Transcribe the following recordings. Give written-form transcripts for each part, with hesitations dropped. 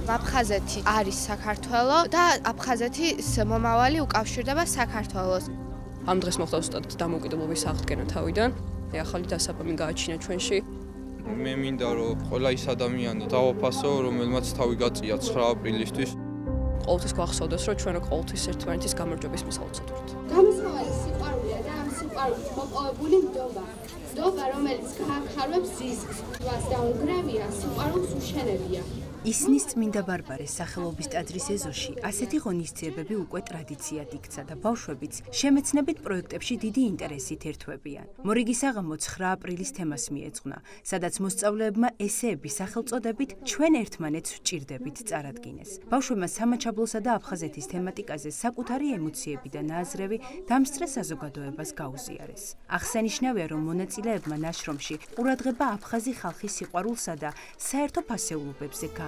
აფხაზეთი არის საქართველო და აფხაზეთის მომავალი უკავშირდება საქართველოს. ამ დღეს მოხდა ზუსტად დამოუკიდებლობის აღდგენა თავიდან. ახალი დასაბამი გააჩინა ჩვენში. მე მინდა რომ ყველა ის ადამიანი დავაფასო, რომელმაც თავი გაწია 9 აპრილისთვის. ყოველთვის გვახსოვდეს, რომ ჩვენ ყოველთვის ერთმანეთის გამარჯვების მისაუცად ვართ. გამოსავალი სიყვარულია და ამ სიყვარულით მოპოვებული ნდობა. ნდობა, რომელიც გაახარვებს ზიზგს, რას დაუნგრევია, სიყვარულს უშენებია. ისნის წმინდა ბარბარეს სახელობის ტაძრის ეზოში ასეთი ღონისძიებები უკვე ტრადიციად იქცა და ბავშვებიც შემეცნებით პროექტებში დიდი ინტერესით ერთვებიან. მორიგის აღამო 9 აპრილის თემას მიეძღვნა, სადაც მოსწავლეებმა ესეების სახელწოდებით ჩვენ ერთმანეთს ვჭირდებით წარადგინეს. ბავშვებმა სამაჩაბლოსა და აფხაზეთის თემატიკაზე საკუთარი ემოციები და ნააზრევი დამსწრე საზოგადოებას გაუზიარეს. აღსანიშნავია, რომ მონაწილეებმა ნაშრომში ყურადღება აფხაზი ხალხის სიყვარულსა და საერთო ფასეულობებზე გაამახვილა.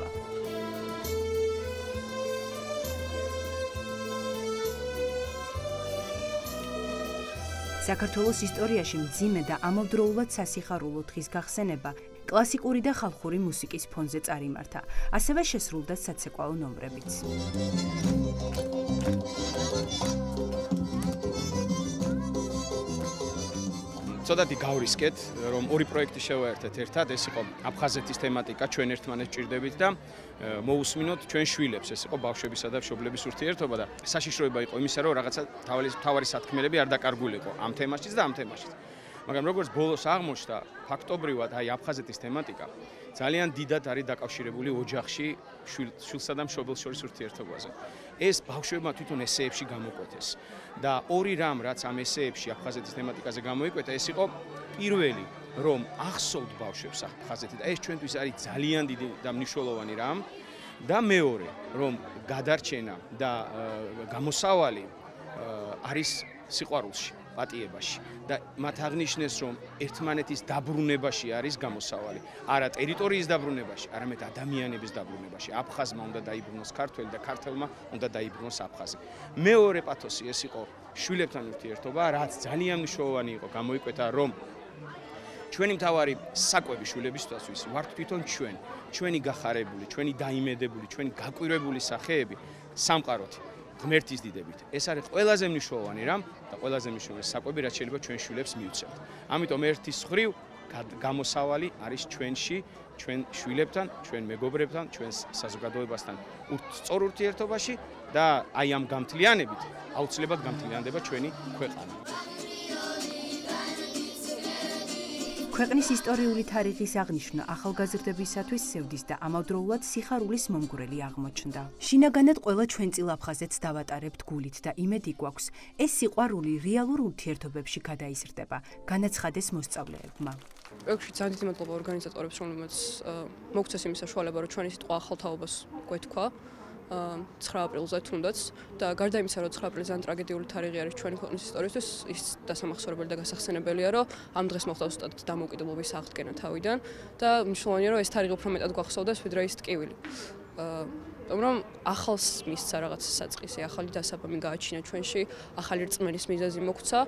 საქართველოს ისტორიაში მძიმე და ამავდროულად სასიხარულო დღის გახსენება კლასიკური და ხალხური მუსიკის ფონზე წარიმართა, ასევე შესრულდა საცეკვაო ნომრებიც. ცოტათი გავრისკეთ, რომ ორი პროექტი შევაერთეთ ერთად, ეს იყო აფხაზეთის თემატიკა, ჩვენ ერთმანეთს ვჭირდებით და მოვუსმინოთ ჩვენ შვილებს, ეს იყო ბავშვებისა და მშობლების ურთიერთობა და საშიშროება იყო იმისა, რომ რაღაცა თავარი სათქმელები არ დაკარგულიყო ამ თემაშიც და ამ თემაშიც. მაგრამ როგორც ბოლოს აღმოჩნდა, ფაქტობრივად აი აფხაზეთის თემატიკა ძალიან დიდად არის დაკავშირებული ოჯახში შვილსა და მშობელს შორის ურთიერთობაზე. ეს ბავშვებმა თვითონ ესეებში გამოკვეთეს და ორი რამ, რაც ამ ესეებში აფხაზეთის თემატიკაზე გამოიკვეთა, ეს იყო პირველი, რომ ახსოვთ ბავშვებს აფხაზეთი და ეს ჩვენთვის არის ძალიან დიდი და მნიშვნელოვანი რამ და მეორე, რომ გადარჩენა და გამოსავალი არის სიყვარულში, პატიებაში და მათ აღნიშნეს, რომ ერთმანეთის დაბრუნებაში არის გამოსავალი. არა ტერიტორიის დაბრუნებაში, არამედ ადამიანების დაბრუნებაში. აფხაზმა უნდა დაიბრუნოს ქართველი და ქართველმა უნდა დაიბრუნოს აფხაზი. მეორე პათოსი ეს იყო შვილებთან ურთიერთობა, რაც ძალიან მნიშვნელოვანი იყო, გამოიკვეთა, რომ ჩვენი მთავარი საკვები შვილებისთვის ვართ თვითონ ჩვენ, ჩვენი გახარებული, ჩვენი დაიმედებული, ჩვენი გაკვირვებული სახეები სამყაროთი. ღმერთის დიდებით. ეს არის ყველაზე მნიშვნელოვანი რამ და ყველაზე მნიშვნელოვანი საკვები, რაც შეიძლება ჩვენ შვილებს მივცემთ. ამიტომ ერთის მხრივ გამოსავალი არის ჩვენში, ჩვენ შვილებთან, ჩვენ მეგობრებთან, ჩვენს საზოგადოებასთან სწორ ურთიერთობაში და აი ამ გამთლიანებით აუცილებლად გამთლიანდება ჩვენი ქვეყანა. ქვეყნის ისტორიული თარიღის აღნიშვნა ახალგაზრდებისათვის სევდის და ამავდროულად სიხარულის მომგვრელი აღმოჩნდა. შინაგანად ყველა ჩვენწილ აფხაზეთს დავატარებთ გულით და იმედი გვაქვს, ეს სიყვარული რეალურ ურთიერთობებში გადაიზრდება, განაცხადეს მოსწავლეებმა. პროექტში ძალიან დიდი მადლობა ორგანიზატორებს, რომლებმაც მოგცეს იმის საშუალება, რომ ჩვენი სიტყვა ახალ თაობას გვეთქვა. 9 აპრილზე თუნდაც და გარდა იმისა, რომ 9 აპრილი ძალიან ტრაგედიული თარიღი არის ჩვენი ქვეყნის ისტორიისთვის, ის დასამახსოვრებელი და გასახსენებელია, რომ ამ დღეს მოხდა ზუსტად დამოუკიდებლობის აღდგენა თავიდან და მნიშვნელოვანია, რომ ეს თარიღი უფრო მეტად გვახსოვდეს, ვიდრე ის ტკივილი. რომ ახალს მისცა რაღაც საწყისი, ახალი დასაბამი გააჩინა ჩვენში, ახალი რწმენის მიზეზი მოგვცა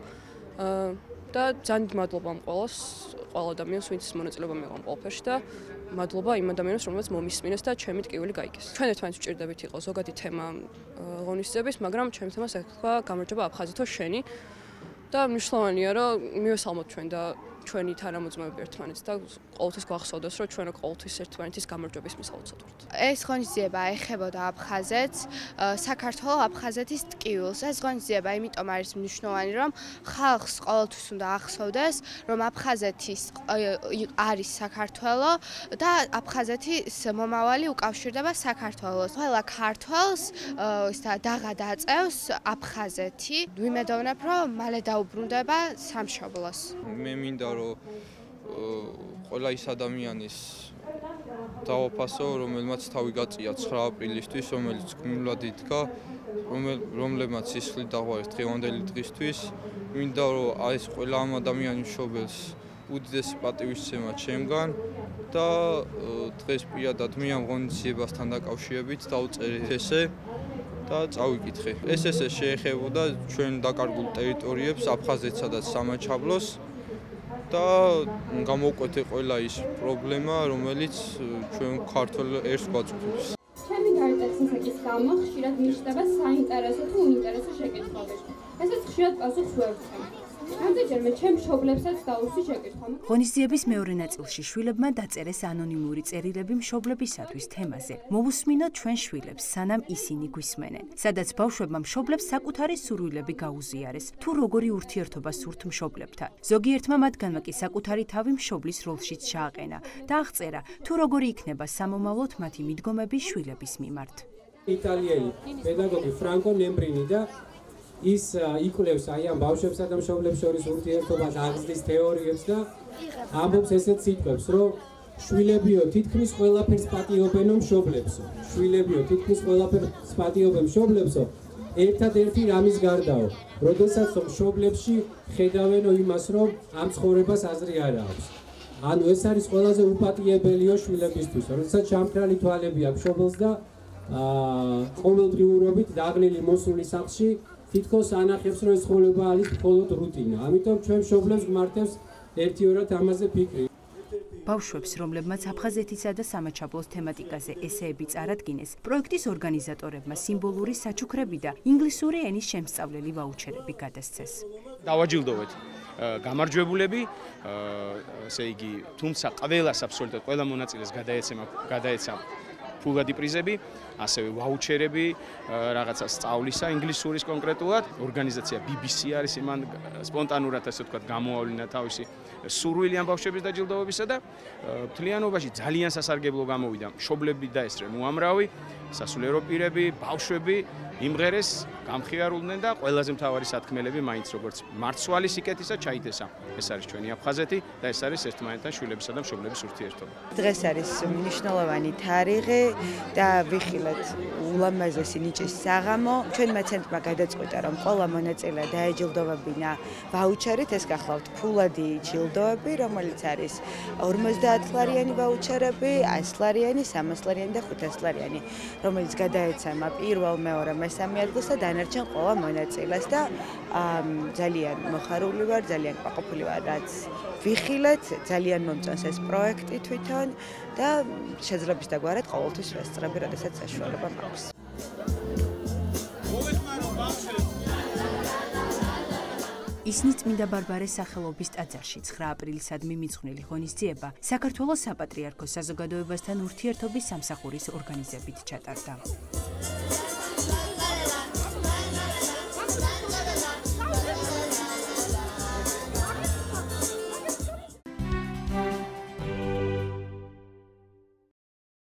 და ძალიან დიდი მადლობა ამ ყველა ადამიანს, ვინც მონაწილეობა მიიღო ამ ყველაფერში და მადლობა იმ ადამიანებს, რომელსაც მომისმინეს და ჩემი ტკივილი გაიგეს. ჩვენ ერთმანეთს ვჭირდებით იყო ზოგადი თემა ღონისძიების, მაგრამ ჩემი თემას ეხება გამარჯვება აფხაზითო შენი და მნიშვნელოვანია, რომ მივესალმოთ ჩვენ და ჩვენი თანამოძმეები ერთმანეთს და ყოველთვის გვახსოვდეს, რომ ჩვენ ყოველთვის ერთმანეთის გამარჯვების მისაუცად ვართ. ეს ღონისძიება ეხებოდა აფხაზეთს, საქართველოს აფხაზეთის ტკივილს. ეს ღონისძიება იმიტომ არის მნიშვნელოვანი, რომ ხალხს ყოველთვის უნდა ახსოვდეს, რომ აფხაზეთის არის საქართველო და აფხაზეთის მომავალი უკავშირდება საქართველოს. ყველა ქართველს დაღა დაწევს აფხაზეთი. ვიმედოვნებ, რომ მალე დაუბრუნდება სამშობლოს. მე მინდა რომ ყველა ის ადამიანის დავაფასო, რომელმაც თავი გაწია 9 აპრილისთვის, რომელიც გმირულად იდგა, რომლებმაც სისხლით დაღვარეს დღევანდელი დღისთვის. მინდა რომ ეს ყველა ამ ადამიანის მშობელს უდიდესი პატივისცემა ჩემგან და დღეს პირადად მე ამ ღონისძიებასთან დაკავშირებით დავწერე ესე და წავიკითხე. ეს შეეხებოდა ჩვენ დაკარგულ ტერიტორიებს, აფხაზეთსა და სამაჩაბლოს და გამოვკვეთე ყველა ის პრობლემა, რომელიც ჩვენ ქართულ ერთს გვაწვდებს. ჩემი გარდაცვალების გამო ხშირად მიჩნდება საინტერესო თუ უინტერესო შეკითხვები. ესაც ხშირად პასუხს ვერ ვცემ. ამჯერადაც ჩემ მშობლებსაც დაუსვი შეკითხვა. ღონისძიების მეორე ნაწილში შვილებმა დაწერეს ანონიმური წერილები მშობლებისათვის თემაზე. მოვუსმინოთ ჩვენ შვილებს, სანამ ისინი გვისმენენ. სადაც ბავშვებმა მშობლებს საკუთარი სურვილები გაუზიარეს, თუ როგორი ურთიერთობა სურთ მშობლებთან. ზოგიერთმა მათგანმა კი საკუთარი თავი მშობლის როლშიც ჩააყენა და აღწერა, თუ როგორი იქნება სამომავლოდ მათი მიდგომები შვილების მიმართ. იტალიელი პედაგოგი ფრანკო ნემბრინი და ის იკვლევს აი ამ ბავშვებსა და მშობლებს შორის ურთიერთობას, აღზრდის თეორიებს და ამბობს ესეთ სიტყვებს, რომ შვილებიო თითქმის ყველაფერს პატიობენო მშობლებსო. შვილებიო თითქმის ყველაფერს პატიობენ მშობლებსო. ერთადერთი რამის გარდაო, როდესაც მშობლებში ხედავენო იმას, რომ ამ ცხოვრებას აზრი არ აქვს. ანუ ეს არის ყველაზე უპატიებელიო შვილებისთვის, როდესაც ჩამქრალი თვალები აქვს მშობელს და ყოველდღიურობით დაღლილი მოსული სახლში თითქოს ანახებს, რომ ეს ცხოვრება არის მხოლოდ რუტინა. ამიტომ ჩვენ მშობლებს გმართებს ერთიორად ამაზე ფიქრი. ბავშვებს, რომლებმაც აფხაზეთისა და სამაჩაბლოს თემატიკაზე ესეები წარადგინეს, პროექტის ორგანიზატორებმა სიმბოლური საჩუქრები და ინგლისური ენის შემსწავლელი ვაუჩერები გადასცეს. დავაჯილდოვეთ გამარჯვებულები, ესე იგი, თუმცა ყველას აბსოლუტურად ყველა მონაწილეს გადაეცა ფულადი პრიზები, ასევე ვაუჩერები, რაღაცა სწავლისა, ინგლისურის კონკრეტულად. ორგანიზაცია BBC არის იმან სპონტანურად ასე ვთქვათ გამოავლინა თავისი სურვილი ამ ბავშვების დაჯილდოვებისა და მთლიანობაში ძალიან სასარგებლო გამოვიდა. მშობლები დაესწრნენ უამრავი, სასულიერო პირები, ბავშვები იმღერეს, გამხიარულდნენ და ყველაზე მთავარი სათქმელები მაინც როგორც მარცვალი სიკეთისა ჩაითესა. ეს არის ჩვენი აფხაზეთი და ეს არის ერთმანეთთან შვილებისა და მშობლების ურთიერთობა. დღეს არის მნიშვნელოვანი თარიღი და ვიხილეთ ულამაზესი ნიჭის საღამო. ჩვენმა ცენტრმა გადაწყვიტა, რომ ყველა მონაწილე დაეჯილდოვებინა ვაუჩერით, ეს გახლავთ ფულადი ჯილდოები, რომელიც არის 50 ლარიანი ვაუჩერები, 100 ლარიანი, 300 ლარიანი და 500 ლარიანი, რომელიც გადაეცემა პირველ, მეორე, მესამე ადგილს და დანარჩენ ყველა მონაწილეს და ძალიან მოხარული ვარ, ძალიან ყვაყოფილი ვარ, რაც ვიხილეთ, ძალიან მომწონს ეს პროექტი თვითონ და შეძლებს დაგვარად ყოველთვის ვესწრები, როდესაც საშუალება მაქვს. ისინი წმინდა ბარბარეს სახელობის ტაძარში 9 აპრილისადმი მიძღვნილი ღონისძიება საქართველოს საპატრიარქოს საზოგადოებასთან ურთიერთობის სამსახურის ორგანიზებით ჩატარდა.